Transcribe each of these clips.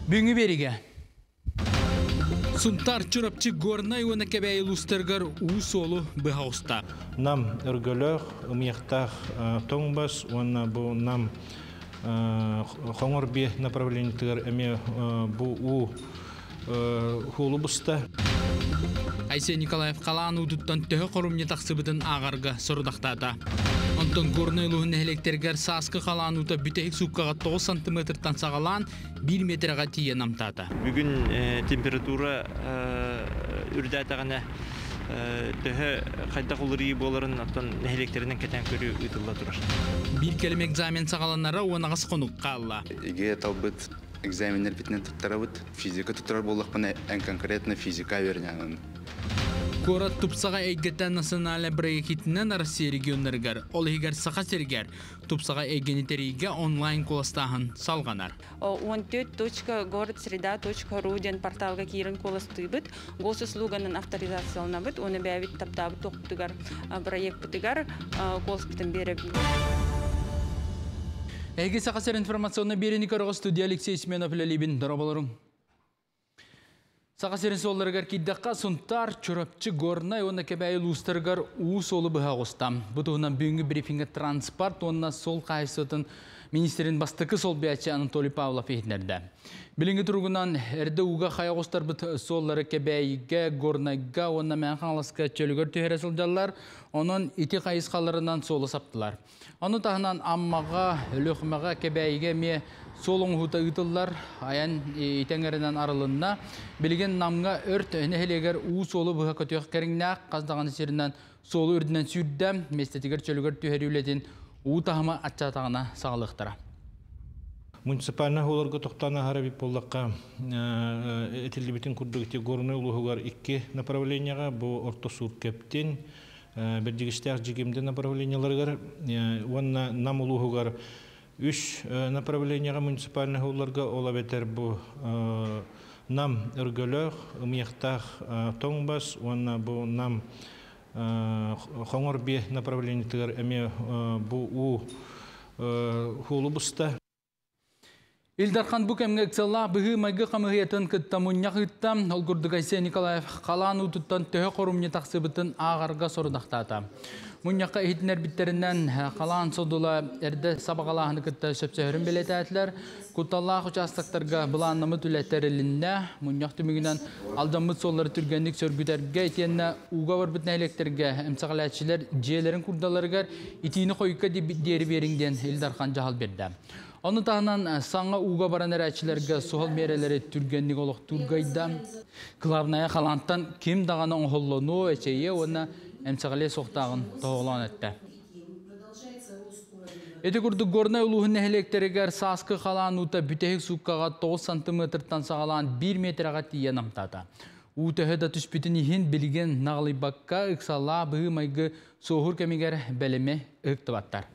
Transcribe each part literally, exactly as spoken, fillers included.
Büngü beriге. Сунтар чурапчы горнай уна кебей лустергар усолу быхауста. Нам өргөлөх, умияқтақ тоңбас, уна бу нам хоңор бе направлениятығар әме бу у хулу бұста. Айсен Николаев қалан удуттан төхі қорумне тақсыбытын ағарға сұрдақтады. Онтон горнай луғын әлектергер сасқы қалан ута бүтәйік суққаға тоғыз сантиметртан сағалан bir metrega тие намтата. Бүгін температура үрдәтағана төхі қайда құлыры боларын аттан нәхелектерінен кәтен көрі үтілі тұрар. Bir kelime egzamin sağalanlara onağız konuk қалла. Еге талбыт экзаменер битнен тұттарабыт, физика тұттарар болық бұна ән конкретно физика вернянын. Корат тупсаға әйгеттен национальный проектінен Россия регионларгар, ол егер сақа сергер, тупсаға әйгенетерейге онлайн коластағын салғанар. он төрт точка город среда точка ру ден порталға кейрін коластыбыт, госуслуганын авторизациялына бұд, оны бәвит таптабы тоқтығар проект бұтығар коласпытын беріп. Әйге сақа сер информационны берені көріғы студия Алексей Сменов ләлебін дұрабаларың. Сақа серін солларығар кейдаққа сұнтар чұрапчы горнай оны кәбәйі лустырғар уыс олы бұға қостам. Бұтығынан бүгінгі брифингі транспорт, онына сол қайсытын министерін бастықы сол бәтші Анатолий Павлов ехінерді. Білінгі тұрғынан әрді уға қая қостар бұт соллары кәбәйіге, горнайға, онына мән қаңласқа чөлігір түйері сылжалар, оның ити қайыз қаларынан солы саптылар. Оны тағынан аммаға, өліқмаға кәбәйіге ме солың хута ұтылар, аян итәңерінен арылынна, білген намға өрт нәхелегер уы солы бұға көтіғ кәріңнәқ, қаздаған серінен солы үрдінен сүйддәм, местетігер чөлігер түйері үлетін уы тағыма атчатағына сағылықтыра. Муниципальна оларға тоқтана харабип боллаққа әтілі күрдігіте горны ұлығығар икки направленияға, бұл орто сур кәптен, бірдігістәқ жегемді направленияларғар, онна нам ұлығығар үш направленияға муниципальна оларға ола бетер бұл нам үргөлөк, умияқтақ тоңбас, онна бұл нам хоңор бе направлениятығар әме бұл у хулу бұста. Илдархан бүкемге ксалла бұғы майғы қамығиятын күтті мұняқ үтті. Ол күрдік Айсен Николаев қалан ұтыттан төхі қорумне тақсыбытын ағарға сорудақтаты. Мұняққа ehitінер біттерінен қалан содула әрді сабағалағыны күтті сөпсөһірін білеті әтілер. Күтталлақ участықтарға бұланымы түлеттерілінне, мұняқ түмігінен алдамыт солары түргенлік сөргüтерге етенне уға бар бүтін әлектерге әмсағал әтшілер жиелерін күрдаларығар итіні қойыққа дері беріңден Илдархан жағал берді. Оны тағынан саңа уға баран әрәтшілерге суғал мерелері түргенлік олық түргайда. Клавная қалантан кем дағаны оңғылыну әчейе оны әмсағале соқтағын тоғылан әтті. Эти күрді горнай ұлығын әлектерігер сасқы қалан ұта бүтәйік суққаға тоғыз сантиметртан сағалан bir метрға тиен амтады. Ұтығы да түспітін ехін білген нағылыбаққа ұқсала бұғы майғы соғыр кәмегер бәлеме ұқтыбаттар.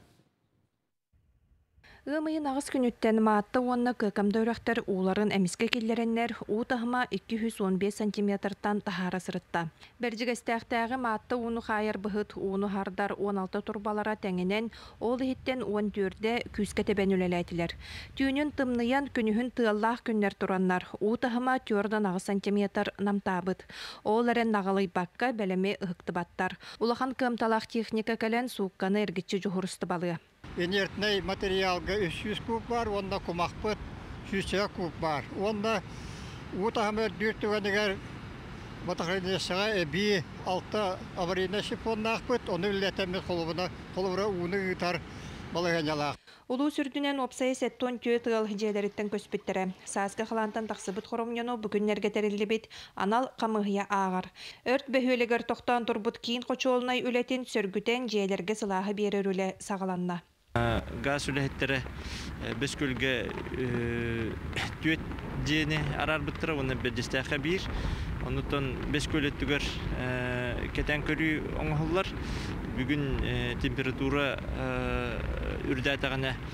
Ымайын ағыз күніттен маатты онына көкімді өріқтер уыларын әміске келдеренлер ұтығыма екі жүз он бес сантиметртан тахара сырытта. Бәржігістәқтәғі маатты уыны қайыр бұғыт уыны хардар он алты турбалара тәңінен ол ехеттен он төртте күзге тебен үлеләйтілер. Түйінін тымныян күнігін тыаллақ күннер тураннар ұтығыма төрдан ағыз сантиметр намтабыт. Ол әрен нағылай баққа бәлеме ұқты баттар. Улахан көмталақ техника кәлен суыққаны әргітші жұғырысты балы. Инертный материалга үч жүз куб бар, онда кумақпыт жүз куб бар. Онда утағымыр дүрттігінігер батақрынесіға әбі алты аварийна шипонна ақпыт, оны үлетеміз қолыбыра уыны ұтар балығанялақ. Улу сүрдінен опсайы сеттон түйет ғыл жиелеріттен көспіттірі. Сазғы қылантан тақсыбыт қорымнену бүгіннерге тәрілі бет анал қамығыя ағар. Өрт бөхөлігер тоқтан тұрбыт кейін қочуолынай үлетін сөргітен жиелерге сылағы берер үлі сағаланна. Газ үлеттері біз көлге түйет жиені арар бұттыра, оны бәдістәқі бір. Онытын біз көлеттігер кәтен көрі оңғылар. Бүгін температура үрдәтағына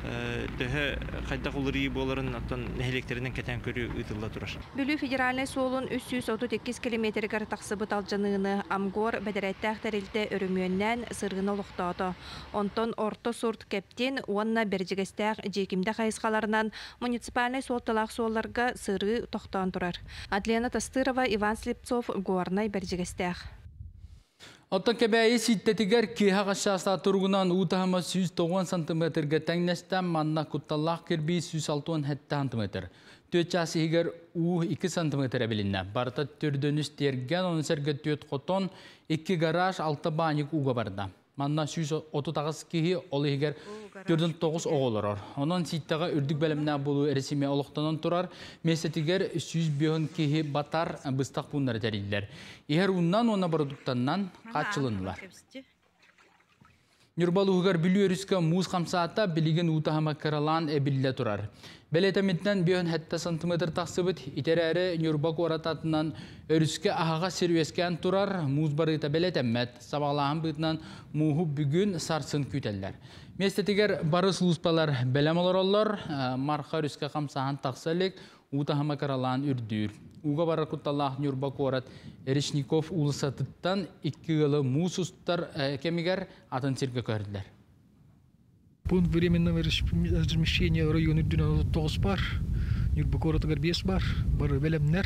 төһө хайда кулыры боларын аттан нехелектеринен кетен көрү ытылла турар. Бүлүү федеральный суолун үч жүз отуз эки километргер таксыбыт алжаныны Амгор бәдәрәттәхтәрилтә өрүмөннән сыргына луктады. Онтон орто сурт кептин уанна бержигестәк жекимдә хайыскаларынан муниципальный суолталак суолларга сыры токтан турар. Адлена Тастырова, Иван Слепцов, Горнай бержигестәк. Оттон кебәйі ситтетігер кейха қашаста тұрғынан ұтағыма жүз тоғыз сантиметрге тәңнестен манна құтталақ кербей жүз алты сантиметр. Төт часы егер у екі сантиметр әбілінне. Барта түрдініс терген, оны сәрге төт қотон, екі гараж, алты баник уға барды. Манна жүз отыз тоғыз кейі олы егер төрден тоғыз оғылырар. Онын ситтаға үрдік бәліміне болу әресіме олықтанын тұрар. Месетігер жүз бейін кейі батар бұстақ бұндар тәрелдер. Егер ұннан оны бұрдықтаннан қатшылынылар. Нюрбалуғығар білі өріскі мұз қамсаата білеген ұтағыма қаралан әбілі тұрар. Бәлетәметтен бейін хәтті сантиметр тақсыбыт, итер әрі Нюрбак орататынан өріскі ағаға серуескен тұрар, мұз барыта бәлетәммәт, сабағлағын бұйтынан мұғы бүгін сарсын күтелдер. Местетігер барыс лұспалар бәлем олар олар, марқа өріскі қамсаған тақсылық, ұтағыма қаралан үрдір. Уға бары құтталақ Нюрбак орат Эришников улысатыттан икки ғылы мұз ұстар кемігер атын сирге көрділер. Пункт временного размещения района девяносто девять бар, Нюрбак оратыгар бес бар, бары бәлемнер.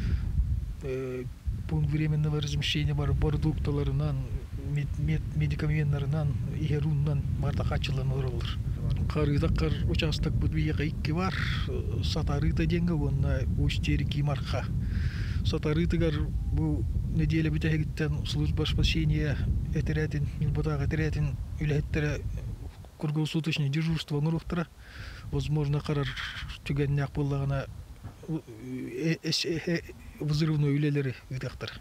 Пункт временного размещения бар продукталарынан, медикаментларынан, игеруннан барда қачылан оралыр. Қарыдаққар участок бұдбейеға икки бар, сатарыта денгі онына өштерікі марқа. Сатарытығар бұл неделя бітәгіттен служба спасения әтерәтін, Нюрбатағы әтерәтін үләттері круглосуточное дежурство нұрықтыра. Возможно, қарар түгеннәк болағына взрывной үлелері үдіқтір.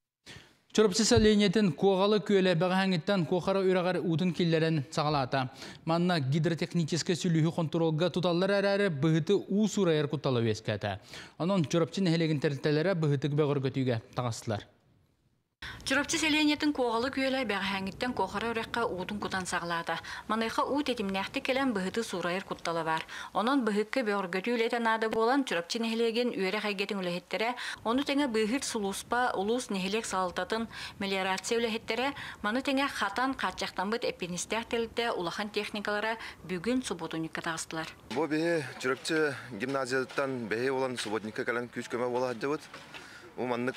Чорапсыса ленетін коғалы көйлі бәғәңіттен коқара үрағар ұтын келлерін сағалата. Манна гидротехническе сүлігі контролға тұталар әрәрі бұғыты ұсурайыр құтталы өскәті. Онын чорапсын әлеген тәрілтелері бұғытық бәғыр көтіге тағастылар. Чурапчы селенетін коғалы күйелі бәғәңіттен коқара үрәққа ұудың құтан сағылады. Манайқа ұут етімнәқті келен бұғыты сұрайыр құтталы бар. Онын бұғыққа бәғыргөті үлетін ады болан чурапчы нехелеген үйері қайгетін үләхеттері, оны тәңі бұғыр сұлуспа, ұлыс нехелек салытатын мелиорация үләхеттері, маны тәңі қатан қатжақтан бұд эпинистер телді улахан техникалары бүгін субботуникка тағыстылар. Бұл бәе чурапчы гимназиядаттан бәе olan субботуникка кәлін күш көмі болады. Уманнык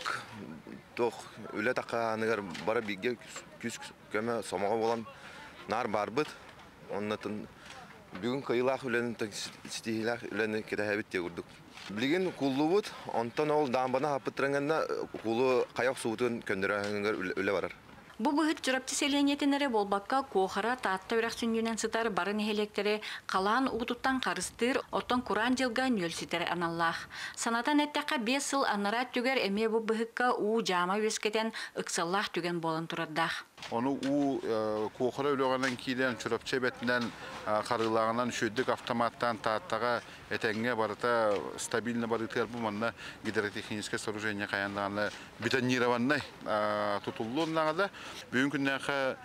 тох үле тақанығар бара биге күш көмі сомаға болан нар барбыт. Оннатын бүгін қиылақ үлені стихилақ үлені кетәхәбіт те көрдік. Білген куллу бұд, онтан ол дамбана хапыттырыңында кулу қаяқ суытын көндірәңгер үле барар. Бу бұғыт чурапчы селенетінері болбаққа коғара таатта үрәқ сүннюнен сытар барын ehelektері қалан ұғытуттан қарыстыр, оттан құран жылға нөлсітері аналлах. Санатан әттәққа бес сыл аннара түгер әме бу бұғыққа ұу жама өскетен ұқсаллах түген болын тұраддақ. Onu u koğara ölüğünden kilen çorapçı betinden karılağından şöydük avtomattan taattağa etenge barıta stabilne barıtır bu manna gidrotexniske soorужение kayanlarla бетонированный tutulduğundan da bugün günlerde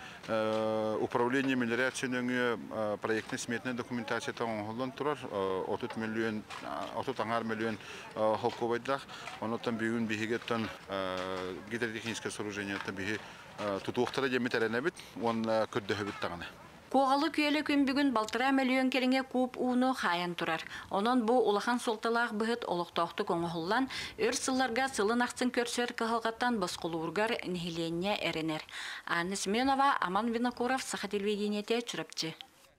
управление мелиорациянын проектный сметный документация таңғылдан тұрар otuz milyon otuz milyon халқовайдақ онотан бүгін бігеттен гидротехническое сооружение биги тутуқтары жеметеріне бит, он күрді хөбіт тағаны. Коғалы күйелі күн бүгін балтыра миллион керіңе куып уыны қайын тұрар. Онын бұл улахан солталақ бұғыт олықтақты коңғылан, өр сылларға сылын ақсын көрсер кығылғаттан басқылуырғар нехиленне әрінер. Анны Сменова, Аман Винокуров, Сахателведениете, Чурапчы.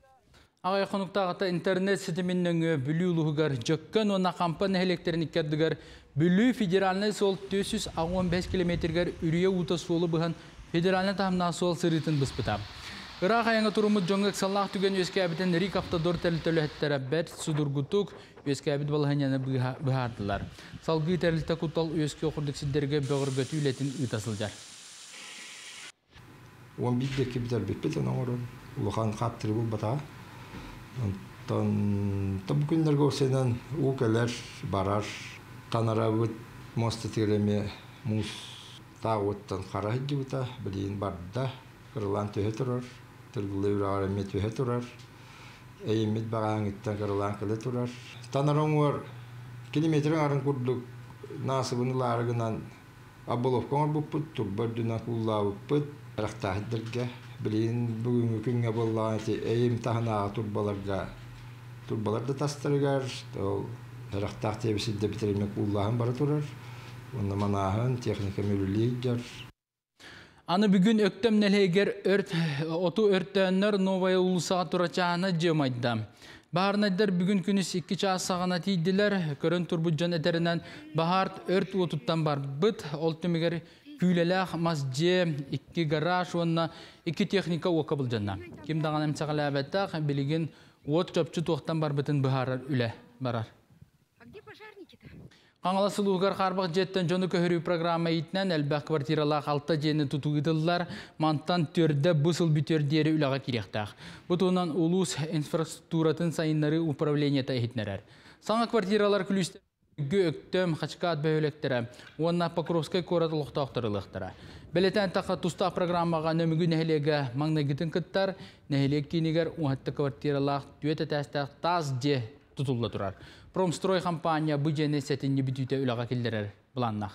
Ағай қонуқтағыта интернет сетімінің бүлі ұлығығар жүккен оны қампан электрін иккердігер бүлі федеральный сол төрт жүз он беш километргер үрие ұта солы бұған федеральный тағымна сол сырытын бұспыта. Ирақ аяңа тұрымыд жоңғық саллақ түген өске әбітен рик автодор тәрілтілі әттері бәт судыргутук өске әбіт балғанияны бұғардылар. Салғы тәрілті құттал өске оқырдық сиддерге бөғіргөті үлетін ұтасылдар. он бирдеки битер битпетен оңырын ұлыған қаптыры бұл бата. Табу күндерге осенен ұқелер барар танара бұд мосты тегелеме мұз тағуыттан қара хеджі бұта білейін барды. Кырылан төһе тұрар, тыргылы үрағар әме төһе тұрар. эймит багаңыттан кырылан кылы турар. Танарыңор километрин арын курдук насыбыны ларыгынан Аболовкоңор буппут турбардына куллабыппыт рахтахдырга билин бүгүнкү күнгө боллаган эйим тахана турбаларга турбаларда тастыргар ол рахтах тебисидде битерме куллаган бара турар. Онда манаһын техника мөлүлигер. Аны бүгін өктем нелегер оту өрттәннер новая улусаға турачағына жемайда. Бағарнайдар бүгін күніс екі час сағана тейділер, көрін турбуджан әтерінен бағарт өрт отуттан бар бұд, ол түмігер күйлеләқ масже, екі гараж, онына екі техника оқа бұл жанна. Кем даған әмсақалы әбәттақ, білеген от жопчу тоқтан бар бұтын бұхарар үлі барар. Қаңаласы луғар қарбақ жеттен жоны көхірі программа етінен әлбәқ квартиралақ алта жені тұтуғыдылар мантан төрді бұсыл бүтердері үліға керектақ. Бұтуынан улус инфраструктуратын сайынлары управленията етінерер. Саңа квартиралар күлістері өктім қачқат бәйөлектері, онына Покровскай кораты лұқтақтырылықтыра. Бәлетен тақы тұстақ программаға нөмігі нәхелегі маңнагетін күттар, нәхелек кейінігер ұңатты квартиралақ түйеті тәстәқ таз же тұтылы тұрар. Промстрой компания бұл жені сәтінне бүтіте үліға келдерер бұланнақ.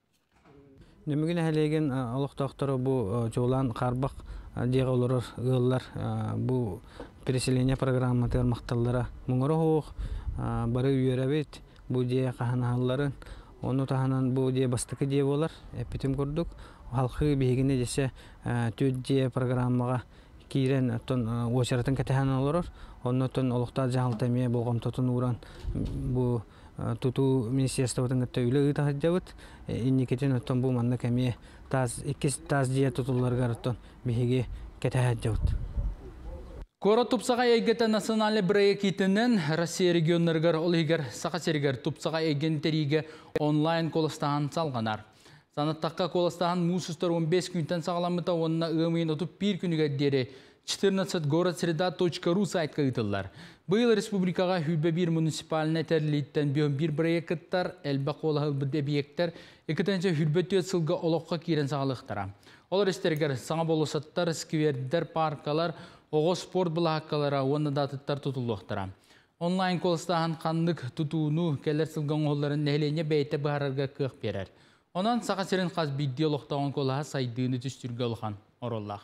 Нөмігін әлеген олықтақтары бұл жоғылан қарбақ деға олырыр ғыллар бұл переселение программа термақталдары мұңыры хоқ бары үйерәбет бұл де қағанағаларын. Оны тағанан бұл де бастықы де болар. Әппетім көрдік. Халқы бейгіне десе төт де программаға кейрен очаратын кәтіған олырыр. Оннотон олықтар жағалтамия болғам тұтын ұран бұл тұту министерствотын ғытта үйлі ғыта ғыджабыт. Иннекетін өттен бұл манны кәмие иккес таз дия тұтуларға ғыттон бейге кәті ғыджабыт. Кора тупсаға егеті националы бірайы кетінен Россия регионларғар ол егер сақа сергер тупсаға еген теріге онлайн колыстаған салғанар. Санаттаққа колыстаған мұсыстар он бес күнтен сағаламыта онына ұғымын отып бір күніге дері четырнадцать город среда точка ру сайтқа ұйтылар. Бұл республикаға хүлбе бір муниципаліне тәрлейттен бір проекттар, әлбі қолағыл бір объекттер, екітенше хүлбе төт сылға олыққа керен сағалықтара. Ол рестергер саңа болысаттар, сквердер, паркалар, оғы спорт бұлаққалара, оны датыттар тұтылуқтара. Онлайн қолыстаған қандық тұтуыну кәлер сылған оларын нәйлене бәйті бағарарға қық берер. Онан сақа серін қаз бидде олықтаған қолаға сайдığını түстірге олған ороллақ.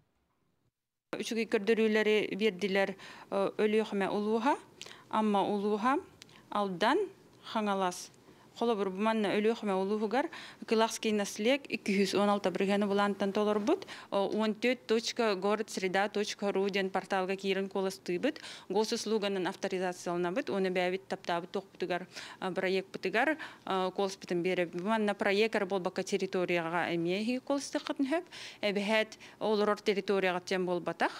Üçüge kördürüleri verdiler ölüyöme uluha, ama uluha aldan hangalas. Kolabur bu manna ölüyöme uluhugar Kılakski naslek iki yüz on altı brigani bulantan dolar bud. on dört точка город среда точка ру ден порталга кирен коласты бud. Госус луганын авторизациялана бud. Оны бәвит таптабы тоқ бутыгар проект бутыгар колс бітін бері. Bu manna проекттар болбака территорияға әмейхи колсты қытын хөп. Әбіхәт олырор территорияға тем болбатақ.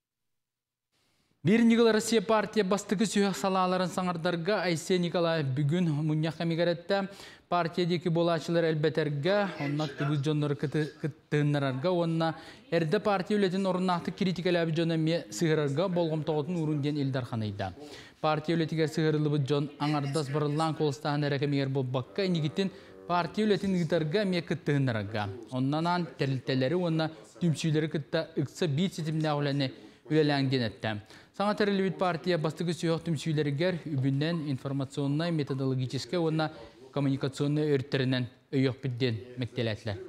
Bir Николай Россия партия бастығы сүйек салаларын саңардарға Айсе Николай бүгін мұнияқ әмегеретті партиядекі болачылар әлбәтәргі, оннақ түбіз жонлары күттігінлерарға, онна әрді партия өлетін орыннақты критикалы әбі жон әме сығырарға болғым тоғытын ұрынден елдарханайда. Партия өлетігер сығырылы жон аңардас барылан қолыстағын әрәкемегер бол баққа әнегеттен партия өлетін ғытарға әме күттігінлерарға. Оннан тәрілтелері, онна түмсүйлері күтті ұқса бейт сетіміне әуләне үләләңден әтті. Саңа тәрілі партия бастығы сүйек түмсүйлергер үбіннен информационный, методологический, онна коммуникационный өрттерінен өйек білден мәктеләтлер.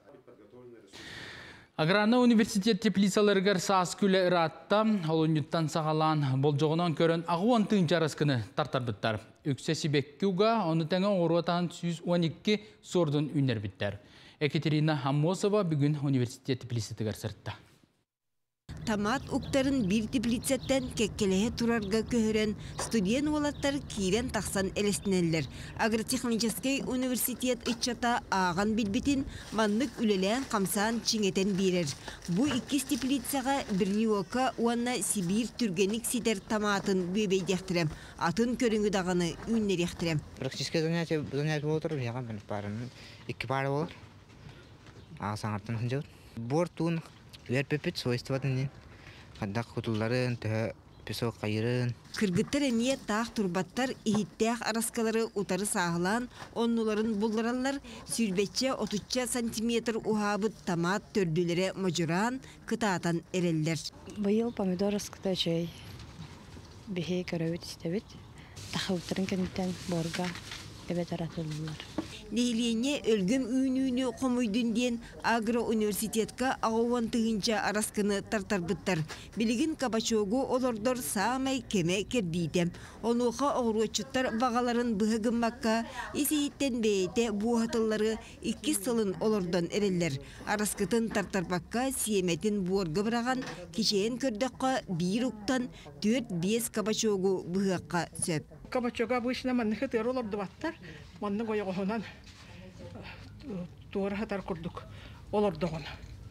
Аграрный университет теплицаларгар саас күлі ыратта, олуnyuттан сағалан болжоғынан көрін ағуан тың жараскыны тартар біттар. Өксе Сибеккуга, оны тәңі оруатан жүз он екі сордың үнер біттер. Екатерина Хаммосова бүгін университет теплицетігер сыртта. Тамат уктарын bir теплицеттен кеккелеhe турарга көһөрен студент олаттар кирен тахсан элестинеллер. Агротехнический университет иччата аған билбитин маннык үлелән камсан чиңетен бирер. Бу иккис теплицага Бирниока уанна Сибир түргеник сидер таматын бөбейдехтирем. Атын көрүнгү даганы үннерехтирем. Практически занятие занятие болот, яган мен парын iki пара болот. А саңартан хынжат. Бортун Верпепет свойствованы, когда кутулларын, то песок кайрын. Кыргыттар эмие тақ турбаттар ихиттех араскалары утары сағылан, оннуларын булларалар сүрбетче отuz сантиметр ухабыт томат төрдүлері мажуран кытаатан эреллер. Быйыл помидор раскытачай. бихи көрөбүт истебит. Тахылтырын кенттен борга эбет аратылдылар. Нейлене өлгім үйнүйіні қомойдың ден агроуниверситетка ағуан тұғынша араскыны тартарбыттар. Білігін Кабачогу олордор самай кеме кердейді. Онуға оғруатчыттар бағаларын бұғығыммаққа есейттен бейте буғатылары икки сылын олордан әрелер. Араскытын тартарбаққа сиеметін буорғы біраған кешейін көрдіққа бір ұқтан төрт бес Кабачогу бұғаққа сөп. Кабачога обычно манны хытыр олорды баттар. Манны гоягоһунан туора хатар курдук олордогон.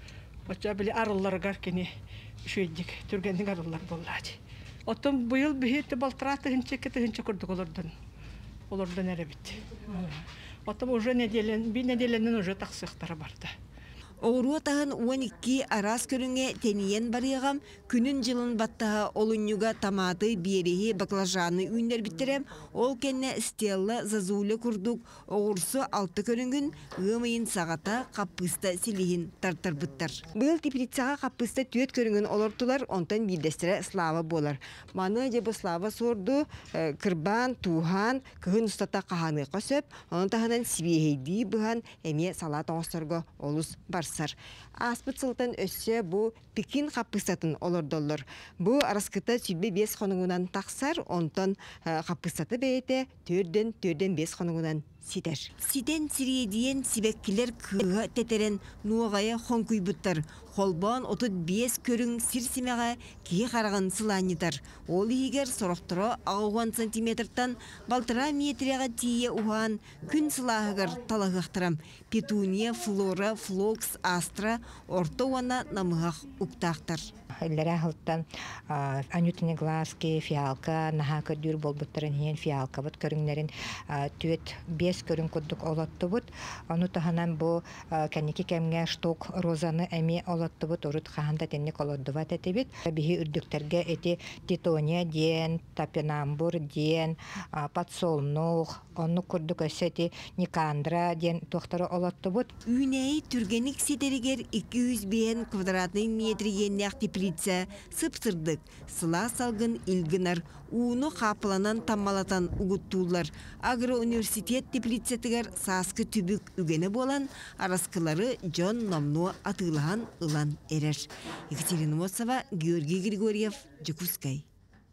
Оча били арылларгар кени шүйдик түргендин арыллар боллади. Отон быйыл бихет балтыраты хинчеке хинче курдук олордон. Олордон эребит. Отон уже неделен, би неделенен уже таксыктары барды. Оғруа тағын он икки арас көріңе тениен барыгам күнін жылын баттаға олынюга таматы, береги, баклажаны үйіндер бітірем, ол кенне стелла зазулы күрдік оғырсы алты көріңін ғымайын сағата қаппыста селейін тартар бұттар. Бұл теплицаға қаппыста түйет көріңін олортылар, онтан бидестірі слава болар. Маны жебі слава сорды, кірбан, туған, күхін ұстата қағаны қосып, оның тағынан сибейді бұған әме салат оңыстырғы олыс барс. Аспыт сылтан өссө бу пекин қаппыстатын олордоллар. Бу араскыта сүлбе бес қонуғынан тақсар, онтан қаппыстаты бейте төрден төрден бес қонуғынан сидер. Сиден сиредиен сибеккілер кыға тетерен нуағая қонкуй бұттар. Холбан отут бес көрің сирсимеға кей қарағын сыланитар. Ол егер сұрықтыра ағуан сантиметртан балтыра метрияға тие уған күн сылағығыр талағықтырам. Петуния, флора, флокс, астра, орта уана намығақ ұқтақтар. Иллера хылттан анютыны глазки, фиалка, наха көрдүр болбуттарын хен фиалка бут көрүңнерин түет бес көрүң куддук олатты бут. Ону таханан бу кенники кемге шток розаны эми олатты бут, урут хаханда тенник олоддува тетебит. Бихи үрдүктерге эти титония диен, тапенамбур диен, подсолнух, ону курдук эсети никандра диен тухтары олатты бут. Үйней түргенік сетерігер эки жүз бен квадратный метрген яқты плица сыптырдык, сыла салгын илгінар, уыны қапыланан таммалатан угуттулар. Агроуниверситет теплицетігер саскы түбік үгені болан, араскылары Джон Номну атылаған ылан эрер. Екатерина Мосова, Георгий Григорьев, Жукускай.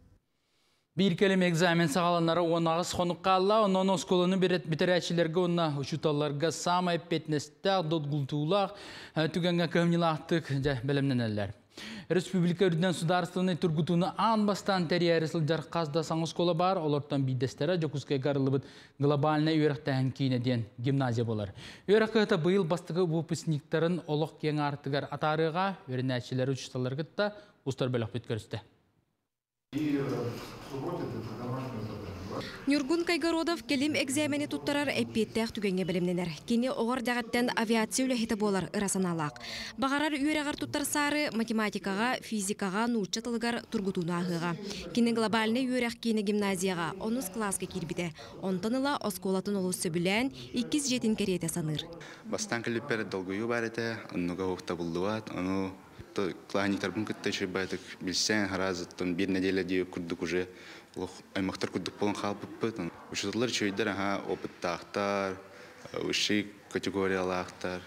Bir kelime egzamin sağalanlara onağız konukqalla, onun oskолunu bitirәçilerge ona uçutallarga sama epetnestak, dotgultuğulaq, tügenge köhnilaqtık bilimlenenler. Respublika Ürden Sudarstığını turgutunu an bastan teriye resılcar qazda sağız kola bar, olortan bidestere Jokuskay garılıbıt globaline üyerekten kiyine diyen gimnaziya bolar. Üyerekta bıyıl bastığı bu pısniklerin oluq ken artıgar atarıға, öğrenәçileri uçutallarga da ustar bölük bütkörüste. Нюргун Кайгородов келим экзамени туттарар эппеттех түгенге билимненер. Кини оғар дағаттан авиация үлехеті болар ырасаналақ. Бағарар үйрегар туттар сары математикаға, физикаға, нұрчатылығар тургутуна ағыға. Кини глобальны үйрег кини гимназияға, онус класска кирбиде. Онтаныла осколатын олусы білен иккіз жетин кереті саныр. Бастан кіліппері долгую бар еті, онуға оқта бұлдуат, оны кланиктар бұн күтті шыбайтық білсен, харазыттың бір неделе дейі күрдік уже аймақтар күрдік болын қалпып. Учителер чөйдер опыттақтар, үші категориялақтар.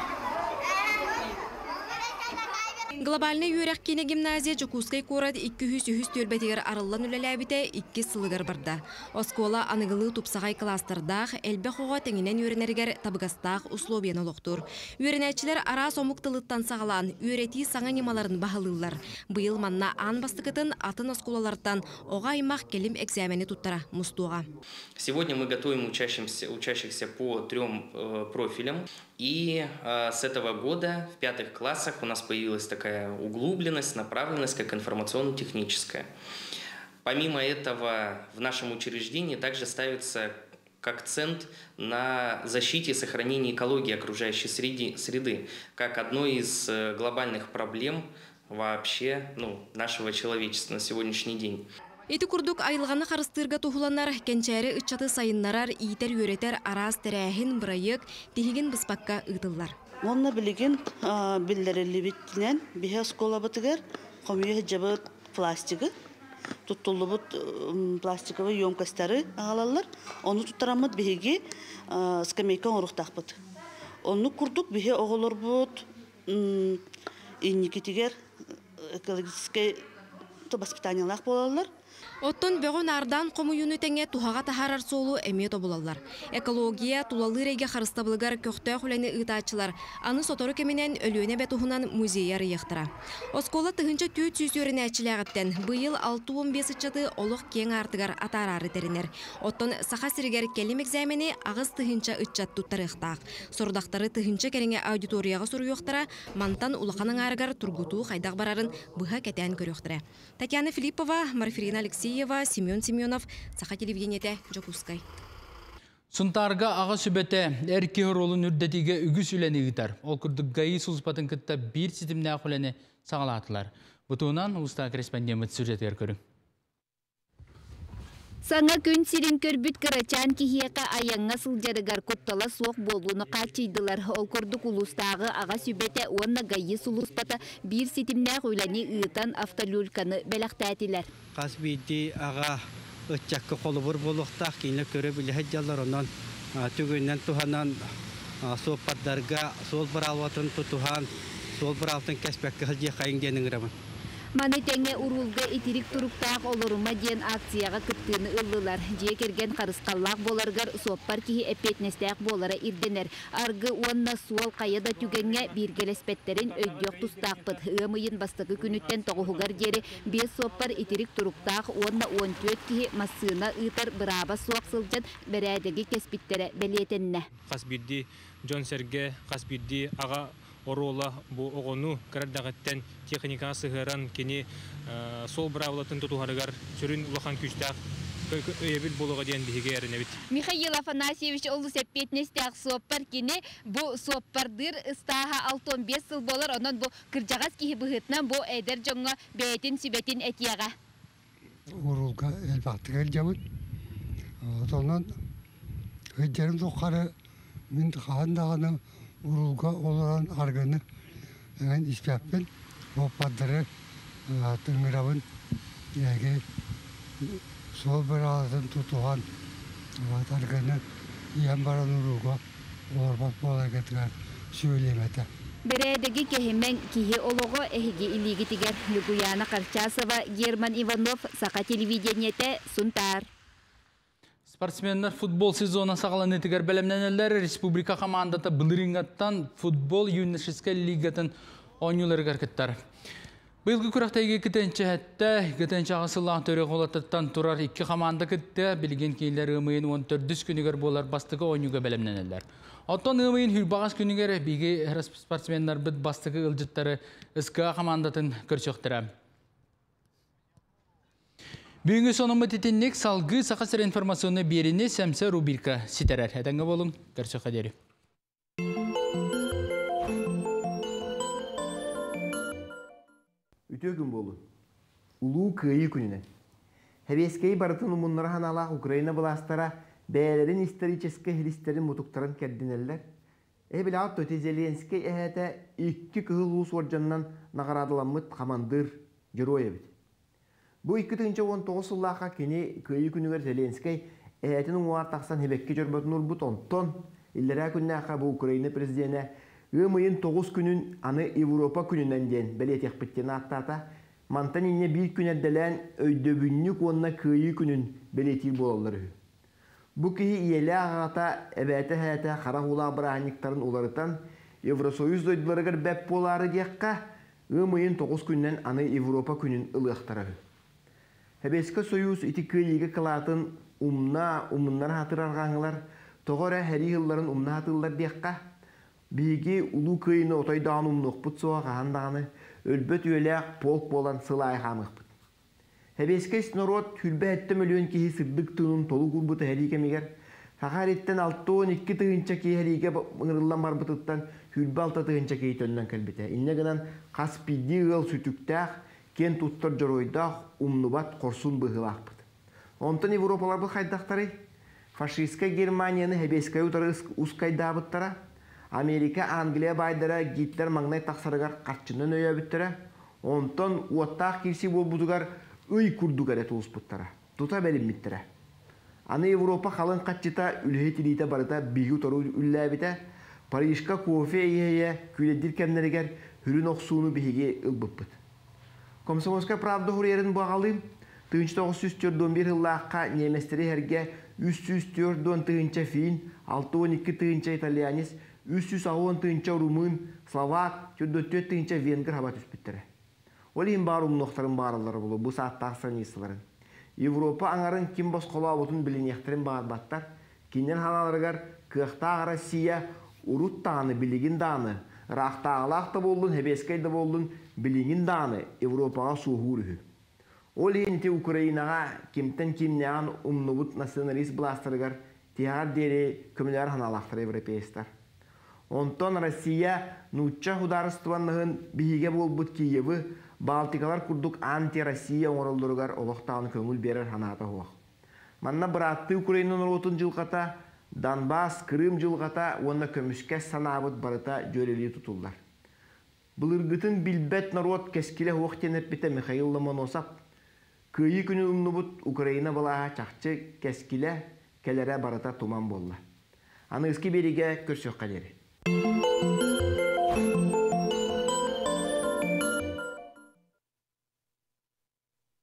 Глобальный үйрек кені гимназия Жокускай корад икки жүз үһүс төлбетегер арыллан үлеләбіте икки сылығыр барда. Оскола анығылы тупсағай кластардақ, әлбе қоға теңінен үйренергер табығастақ условиян олықтыр. Үйренәчілер ара сомуқтылыттан сағалан, үйрети саңа немаларын бағылылар. Бұйыл манна ан бастықытын атын осколалардан оға аймақ келім экзамені туттара мұстуға. Сегодня мы готовим учащимся, учащихся по трем э, профилям. И э, с этого года в пятых классах у нас появилась такая углубленность, направленность, как информационно-техническая. Помимо этого, в нашем учреждении также ставится акцент на защите и сохранении экологии окружающей среды, среды как одной из глобальных проблем вообще ну, нашего человечества на сегодняшний день. Эти курдук айылғаны қарыстырға тухуланар, кенчәрі үтчаты сайыннарар, иетер өретер арас тәрәхін бұрайық, тегеген бұспаққа ұйтылар. Онна білеген білдерелі біттінен бігі скола бұтығар, қомүйе жабы пластигі, туттулубут пластиковый емкостары агалалар. Оны туттарамыт биһиги скамейка оруктакпыт. Оны курдук биһи оголорбут инникитигер экологический воспитаниялах болалар. Оттон бөгөн ардан комуюну теңе тухага тахарар солу эмето булалар. Экология тулалы реге харыстабылгар көктө хүлени ытаачылар. Аны сотору кеменен өлүөнө бетухунан музейер яктыра. Оскола тыгынча түт сүзөрүнө ачылаагыттан быйыл алты он беш чаты олук кең артыгар атарары теринер. Оттон саха сиригер келим экзамени агыс тыгынча ытчат туттарыктак. Сордактары тыгынча кереңе аудиторияга суруюктара, мантан улаканын арыгар тургутуу кайдак барарын быха кетен көрүктүрө. Татьяна Филиппова, Марфирина Алексеева, Семен Семенов, Саха телевидениете Жокускай. Сунтарга аға сүбәте әрке ролын үрдетіге үгіс үләні ұйтар. Ол күрдік ғайы сұлыспатын күтті бір сетімне ақыләні сағалатылар. Бұтуынан ұлыста корреспондент сюжеттер көрің. Саңа күн сирин көрбүт кырачан кихиека аяңга сылжарыгар коптала соқ болуыны қачыйдылар. Ол көрдік улустағы аға сүбәте онна ғайы сұлыспаты бір сетімне ақыләні ұйтан автолюльканы бәліқтәтілер. Қас бейді аға Ötçakka kolubur buluqtaq kiyinle körü bilhe jallar ondan tügünden tuhanan sohbatlarga sol bir alvatın tutuhan sol bir altın kesbekki hılcı kayın genin raman. Manetenge urulga itirik turuktaq oluruma diyen aksiyaga kıttığını ıllılar. Diye kergen karıskallaq bolargar sohbar kihi epetnestaq bolara irdener. Argı onna sual kayada tügenge bir gelespetlerin öydüyok tustaqpıt. Iğmıyın bastıkı günütten toğuhugar deri bir sohbar itirik turuktaq onna on dört kihi masığına ıtar braba soğuk sılcan beredegi kespittere beliyetenne. Kasbirdi John Serge, kasbirdi ağa Орола бу огону кырдагыттан техника сыгыран кини сол бравлатын тутугарыгар сүрүн улахан күчтак өйбүл болуга ден биге эренебит. Михаил Афанасьевич олу сеппетнестак соппар кини бу соппардыр ыстаха алты он беш жыл болор онон бу кыржагас кихи быгытнан бу эдер жоңго бетин сибетин этияга. Орулга элбактыгар жабыт. Сонан өйдерим соккары мен хандаганы Urulga olan argını en ispiyatın o padları tırmıravın yege sol bir ağzın tutuhan argını yan baran urulga orbat bola getiren söylemede. Beredegi kehimen kihi ologo ehigi iligi tiger Luguyana Karchasova, German Ivanov, Saka televideniyete Suntar. Спортсменнер футбол сезона сағаланы тігер бәлемненелер республика командаты бұлырингаттан футбол юношеская лигатын ойнулар кәркеттер. Бұйылғы күрақтайғы кетенші әтті, кетенші ағысыллағын төре қолаттыттан тұрар екі команда кетті, білген кейлер ұмайын он төрт күнігер болар бастығы ойнуға бәлемненелер. Оттан ұмайын хүрбағыз күнігер бігі спортсменнер бұд бастығы ұлжыттары ұсқыға командатын көршіқтірі. Бүгінгі сонымы тетіннік салғы сақасыр информационны беріне сәмсі рубирка ситерер. Әтіңгі болың, көрсі қадері. Үтө күн болу. Улуу күйі күнінен. Хәбескей барытын ұмынлары ханалақ Украина бұластара бәлерін исторический христерін мұтуқтарын кәрдінелер. Әбіл ат өте Зеленский әхәті екі күхіл ұлыс оржаннан нағарадыламыт командыр герой әбіт. Бу iki bin on dokuz yıllığa kini köyü günüger Zelenski eğitinin uğar taqsan hebekki jörbatın urbut onton illere günnaqa bu Ukrayna prezidenti ımıyın dokuz günün anı Avrupa gününden den beletek bittini attata mantan inne bir gün eddelen öydöbünlük onna köyü günün beleti bolalları. Bu ki iyele ağata ebete hayata qara hula bırahaniktarın ularıtan Evrosoyuz doydularıgar bep boları diyakka ımıyın dokuz günden anı Avrupa günün ılıqtarı. Hebeske soyuz iti kıyıge kılatın umna umunlar hatırarğanlar toğora heri yılların umna hatırlar diyekka bigi ulu kıyını otaydan umnuq put soğa qahandağını ölböt öyle polk bolan sılay xamıq put. Hebeske snorot hülbe ettem ölüön kihi sırdık tığının tolu kurbutu herike miger Haqar etten altı on iki tığınca ki herike ıngırıllan barbutıttan hülbe altı tığınca ki tönden kelbite. İnne gınan qas pidi ığıl sütüktağ ken tuttar joroydaq umnubat korsun bıhılaqpıt. Ondan Evropalar bu haydaqtары faşistska Germaniyаны hebeskay utarı uskaydabıttara, Amerika, Angliya baydara Hitler magnay taqsarıgar qarçından öyabıttara, ondan uattaq kirsi bol budugar ый курду гарет улуспуттара. Тута белиммиттера. Аны Европа халын катчыта үлһе тилите барыта биги тору үлләбите, Парижка кофе ие күледир кемнерегер хүрүн оксууну биһиги ылбыппыт. Комсомольская правда хурьерин багалым тыгынчы тогуз жүз төртөн бир ыллаакка неместери херге үч жүз төртөн тыгынча фин, алты он эки тыгынча итальянец, үч жүз он тыгынча румын, словак, төрт тыгынча венгер хабат үспүттере. Ол ин бар умноктарын барылары болу бу сааттагы страницаларын. Европа аңарын ким босколабытын билинектерин баатбаттар, кинен ханаларыгар кыахтаага Россия урут тааны билигин дааны, рахтаагылаакта болдун, хебескейде болдун, билигин дааны Европага суухуурүхү. Ол енти Украинага кимтен кимнеан умнубут националист бластырыгар тиар дери көмөлөр ханалактар европейстар. Онтон Россия нучча хударыстыванныгын биһиге болбут Киевы Балтикалар курдук анти-Россия оңоролдоругар олохтааны көңүл берер ханаата хуак. Манна быратты Украинанын отун жылгата, Донбасс, Крым жылгата, онна көмүскө санаабыт барыта жөрели тутулдар. Былыргытын билбет народ кескиле хуак тенеп бите Михаил Ломоносов кыйы күнү умнубут Украина балаға чакчы кескиле келере барыта туман болла. Аны ыски бериге көрсөк калери.